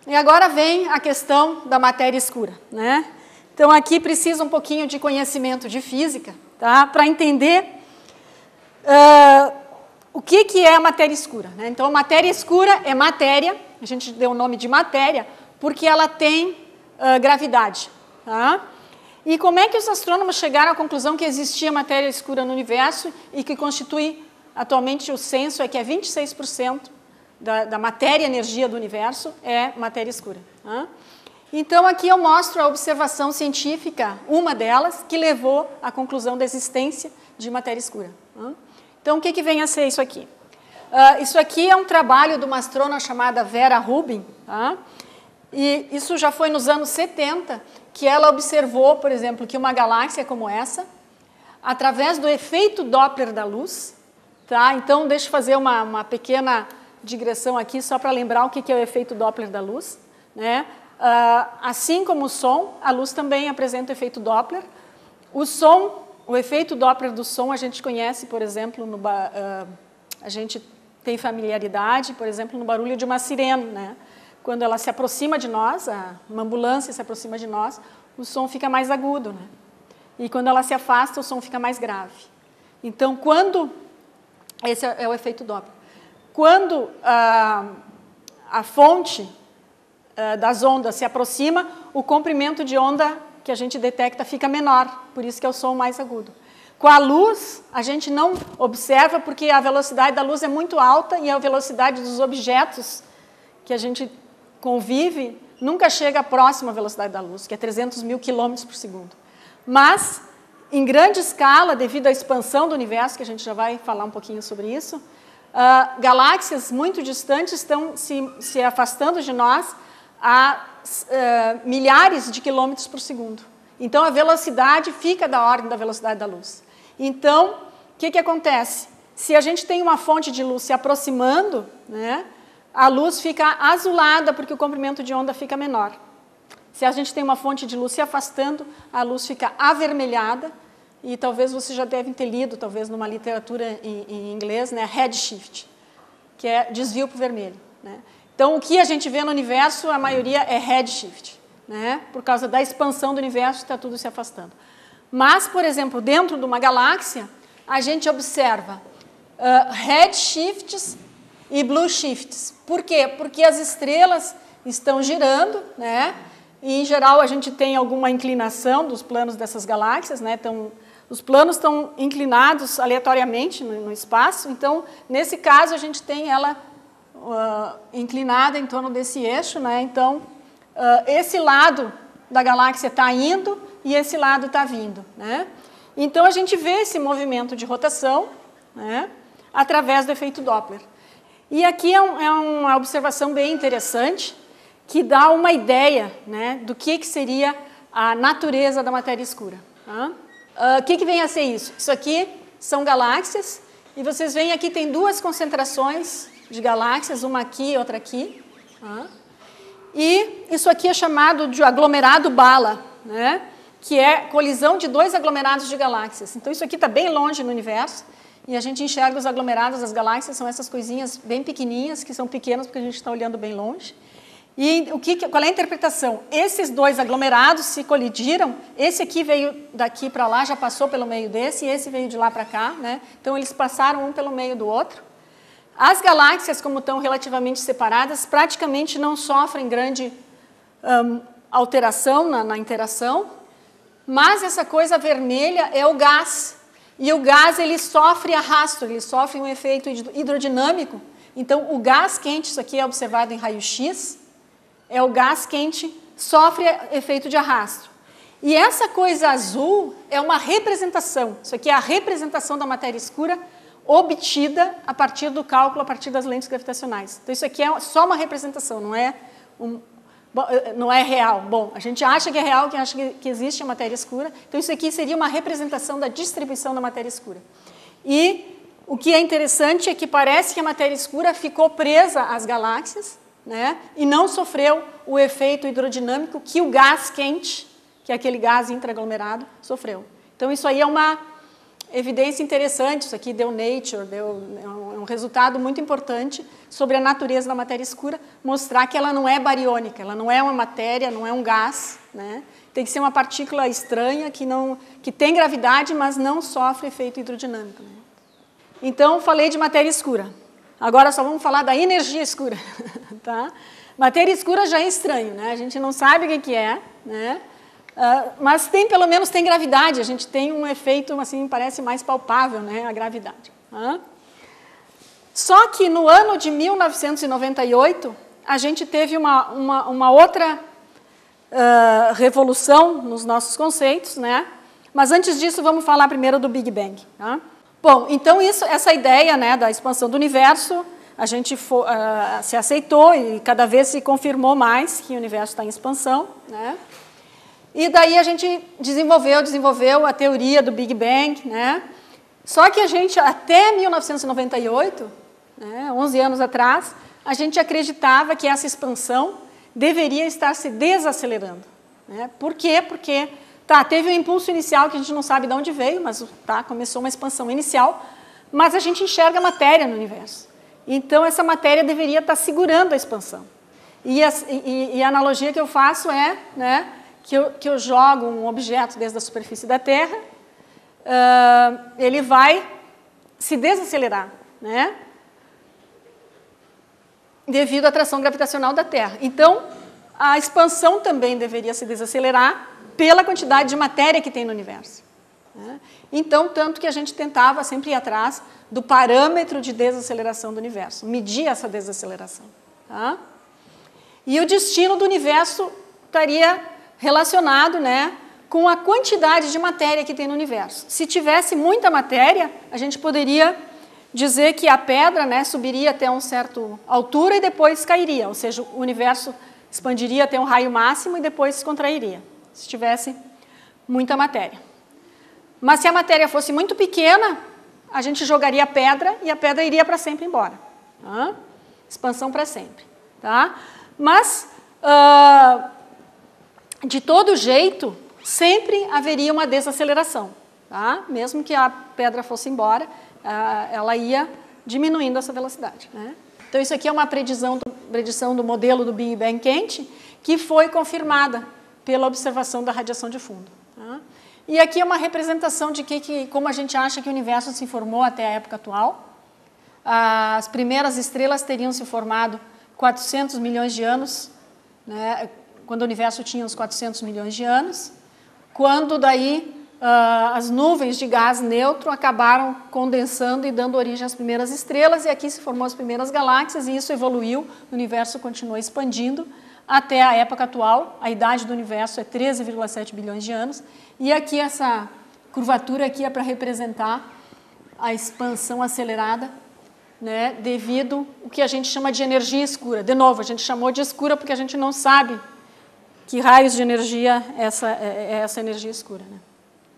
E agora vem a questão da matéria escura, né? Então, aqui precisa um pouquinho de conhecimento de física, tá? Para entender o que é a matéria escura, né? Então, a matéria escura é matéria, a gente deu o nome de matéria, porque ela tem gravidade, tá? E como é que os astrônomos chegaram à conclusão que existia matéria escura no universo e que constitui, atualmente, o censo é que é 26% da matéria e energia do universo é matéria escura. Tá? Então, aqui eu mostro a observação científica, uma delas, que levou à conclusão da existência de matéria escura. Tá? Então, o que vem a ser isso aqui? Isso aqui é um trabalho de uma astrônoma chamada Vera Rubin, tá? E isso já foi nos anos 70, que ela observou, por exemplo, que uma galáxia como essa, através do efeito Doppler da luz, tá? Então, deixa eu fazer uma pequena digressão aqui, só para lembrar o que é o efeito Doppler da luz, né? Assim como o som, a luz também apresenta o efeito Doppler. O som, o efeito Doppler do som, a gente conhece, por exemplo, a gente tem familiaridade, por exemplo, no barulho de uma sirene, né? Quando ela se aproxima de nós, uma ambulância se aproxima de nós, o som fica mais agudo, né? E quando ela se afasta, o som fica mais grave. Então, esse é o efeito Doppler. Quando a fonte das ondas se aproxima, o comprimento de onda que a gente detecta fica menor, por isso que é o som mais agudo. Com a luz, a gente não observa porque a velocidade da luz é muito alta e a velocidade dos objetos que a gente convive nunca chega próximo à velocidade da luz, que é 300 mil quilômetros por segundo. Mas, em grande escala, devido à expansão do universo, que a gente já vai falar um pouquinho sobre isso, galáxias muito distantes estão se afastando de nós a milhares de quilômetros por segundo. Então, a velocidade fica da ordem da velocidade da luz. Então, o que acontece? Se a gente tem uma fonte de luz se aproximando, né, a luz fica azulada porque o comprimento de onda fica menor. Se a gente tem uma fonte de luz se afastando, a luz fica avermelhada, e talvez você já deve ter lido, talvez numa literatura em inglês, né, redshift, que é desvio para o vermelho. Né? Então, o que a gente vê no universo, a maioria é redshift, né? Por causa da expansão do universo, está tudo se afastando. Mas, por exemplo, dentro de uma galáxia, a gente observa redshifts e blue shifts. Por quê? Porque as estrelas estão girando, né? E, em geral, a gente tem alguma inclinação dos planos dessas galáxias, né? Então, os planos estão inclinados aleatoriamente no espaço. Então, nesse caso, a gente tem ela inclinada em torno desse eixo, né? Então, esse lado da galáxia está indo e esse lado está vindo, né? Então, a gente vê esse movimento de rotação, né, através do efeito Doppler. E aqui é uma observação bem interessante, que dá uma ideia, né, do que seria a natureza da matéria escura. Tá? O que vem a ser isso? Isso aqui são galáxias, e vocês veem aqui tem duas concentrações de galáxias, uma aqui e outra aqui. Tá? E isso aqui é chamado de aglomerado bala, né, que é colisão de dois aglomerados de galáxias. Então, isso aqui está bem longe no universo, e a gente enxerga os aglomerados das galáxias, são essas coisinhas bem pequenininhas, que são pequenas porque a gente está olhando bem longe. E qual é a interpretação? Esses dois aglomerados se colidiram, esse aqui veio daqui para lá, já passou pelo meio desse, e esse veio de lá para cá, né? Então, eles passaram um pelo meio do outro. As galáxias, como estão relativamente separadas, praticamente não sofrem grande alteração na interação, mas essa coisa vermelha é o gás. E o gás, ele sofre arrasto, ele sofre um efeito hidrodinâmico. Então, o gás quente, isso aqui é observado em raio-x, é o gás quente, sofre efeito de arrasto. E essa coisa azul é uma representação, isso aqui é a representação da matéria escura obtida a partir do cálculo, a partir das lentes gravitacionais. Então, isso aqui é só uma representação, não é real. Bom, a gente acha que é real, que acha que existe a matéria escura. Então, isso aqui seria uma representação da distribuição da matéria escura. E o que é interessante é que parece que a matéria escura ficou presa às galáxias, né, e não sofreu o efeito hidrodinâmico que o gás quente, que é aquele gás intraaglomerado, sofreu. Então, isso aí é uma evidência interessante. Isso aqui deu Nature, é um resultado muito importante sobre a natureza da matéria escura, mostrar que ela não é bariônica, ela não é uma matéria, não é um gás, né? Tem que ser uma partícula estranha que tem gravidade, mas não sofre efeito hidrodinâmico. Né? Então, falei de matéria escura. Agora só vamos falar da energia escura. Tá? Matéria escura já é estranho, né? A gente não sabe o que é, né? Mas pelo menos tem gravidade, a gente tem um efeito, assim, parece mais palpável, né? A gravidade. Tá? Só que no ano de 1998, a gente teve uma outra revolução nos nossos conceitos, né? Mas antes disso, vamos falar primeiro do Big Bang. Tá? Bom, então essa ideia, né, da expansão do universo, a gente se aceitou e cada vez se confirmou mais que o universo está em expansão, né? E daí a gente desenvolveu a teoria do Big Bang, né? Só que a gente, até 1998, né, 11 anos atrás, a gente acreditava que essa expansão deveria estar se desacelerando. Né? Por quê? Porque teve um impulso inicial que a gente não sabe de onde veio, mas começou uma expansão inicial, mas a gente enxerga matéria no universo. Então, essa matéria deveria estar segurando a expansão. E a analogia que eu faço é, né, que eu jogo um objeto desde a superfície da Terra, ele vai se desacelerar, né, devido à atração gravitacional da Terra. Então, a expansão também deveria se desacelerar pela quantidade de matéria que tem no universo. Né? Então, tanto que a gente tentava sempre ir atrás do parâmetro de desaceleração do universo, medir essa desaceleração. Tá? E o destino do universo estaria relacionado, né, com a quantidade de matéria que tem no universo. Se tivesse muita matéria, a gente poderia dizer que a pedra, né, subiria até uma certa altura e depois cairia, ou seja, o universo expandiria até um raio máximo e depois se contrairia, se tivesse muita matéria. Mas se a matéria fosse muito pequena, a gente jogaria a pedra e a pedra iria para sempre embora. Tá? Expansão para sempre. Tá? Mas, de todo jeito, sempre haveria uma desaceleração. Tá? Mesmo que a pedra fosse embora, ela ia diminuindo essa velocidade. Né? Então, isso aqui é uma predição do modelo do Big Bang quente, que foi confirmada pela observação da radiação de fundo. Tá? E aqui é uma representação de como a gente acha que o universo se formou até a época atual. As primeiras estrelas teriam se formado 400 milhões de anos, né, quando o universo tinha uns 400 milhões de anos, quando daí as nuvens de gás neutro acabaram condensando e dando origem às primeiras estrelas, e aqui se formou as primeiras galáxias, e isso evoluiu, o universo continuou expandindo até a época atual. A idade do universo é 13,7 bilhões de anos, e aqui essa curvatura aqui é para representar a expansão acelerada, né, devido ao que a gente chama de energia escura. De novo, a gente chamou de escura porque a gente não sabe que raios de energia é essa energia escura. Né?